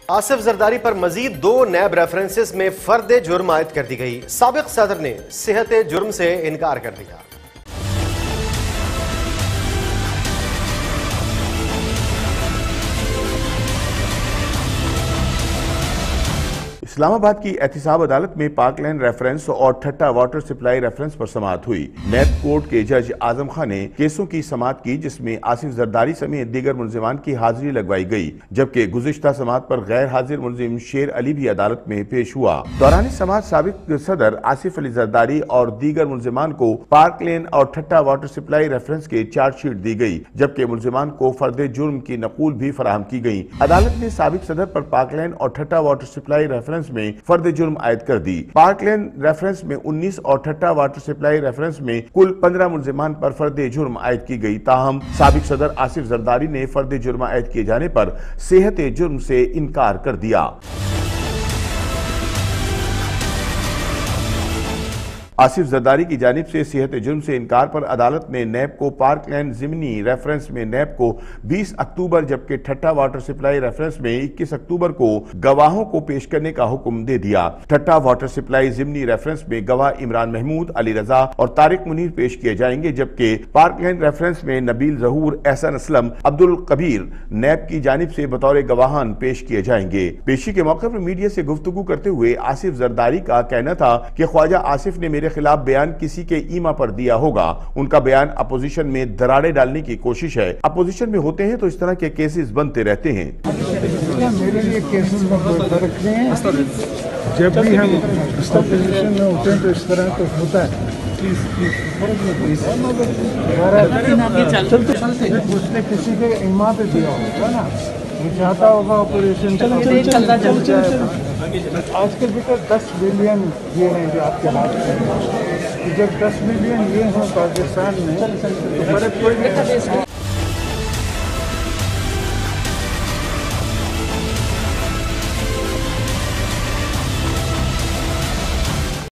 आसिफ जरदारी पर मजीद 2 नैब रेफरेंसेस में फर्द जुर्म आयद कर दी गई। साबिक सदर ने सेहत जुर्म से इनकार कर दिया। इस्लामाबाद की एहतिसाब अदालत में पाकलैंड रेफरेंस और ठट्टा वाटर सप्लाई रेफरेंस पर समाअत हुई। नैब कोर्ट के जज आजम खान ने केसों की समाअत की, जिसमें आसिफ जरदारी समेत दीगर मुलजिमान की हाजिरी लगवाई गई, जबकि गुज़िश्ता समाअत पर गैर हाजिर मुलजिम शेर अली भी अदालत में पेश हुआ। दौरान समाअत साबिक सदर आसिफ अली जरदारी और दीगर मुलजिमान को पाकलैंड और ठट्टा वाटर सप्लाई रेफरेंस के चार्जशीट दी गई, जबकि मुलजिमान को फर्द जुर्म की नकूल भी फराहम की गई। अदालत ने साबिक सदर पर पाकलैंड और ठट्टा वाटर सप्लाई रेफरेंस में फर्द जुर्म आयद कर दी। पाकलैंड रेफरेंस में 19 और ठट्टा वाटर सप्लाई रेफरेंस में कुल 15 मुलजिमान पर फर्द जुर्म आयद की गई। ताहम साबिक सदर आसिफ जरदारी ने फर्द जुर्म आयद किए जाने पर सेहत जुर्म से इनकार कर दिया। आसिफ जरदारी की जानिब से सेहत जुर्म से इनकार पर अदालत ने नैब को पार्कलैंड जिमनी रेफरेंस में नैब को 20 अक्टूबर जबकि ठट्टा वाटर सप्लाई रेफरेंस में 21 अक्टूबर को गवाहों को पेश करने का हुक्म दे दिया। ठट्टा वाटर सप्लाई जिमनी रेफरेंस में गवाह इमरान महमूद, अली रजा और तारिक मुनीर पेश किए जाएंगे, जबकि पार्कलैंड रेफरेंस में नबील जहूर, एहसन असलम, अब्दुल कबीर नैब की जानिब से बतौर गवाहान पेश किए जाएंगे। पेशी के मौके पर मीडिया से गुफ्तगू करते हुए आसिफ जरदारी का कहना था कि ख्वाजा आसिफ ने मेरे खिलाफ बयान किसी के ईमा पर दिया होगा। उनका बयान अपोजिशन में दरारें डालने की कोशिश है। अपोजिशन में होते हैं तो इस तरह के केसेस बनते रहते हैं। मेरे लिए केसेस में कोई फर्क नहीं है। जब भी हम अपोजिशन में होते हैं तो इस तरह तो होता है। उसने किसी के ईमा पे दिया होगा ना, वो चाहता होगा ऑपरेशन चलता जाएगा। आजकल भी 10 बिलियन ये हैं जो आपके हाथ में, जब 10 बिलियन ये हों पाकिस्तान में तो फर्क कोई नहीं।